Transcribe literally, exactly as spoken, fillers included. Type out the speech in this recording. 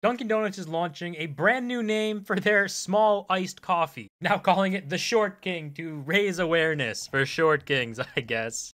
Dunkin' Donuts is launching a brand new name for their small iced coffee. Now calling it the Short King to raise awareness for Short Kings, I guess.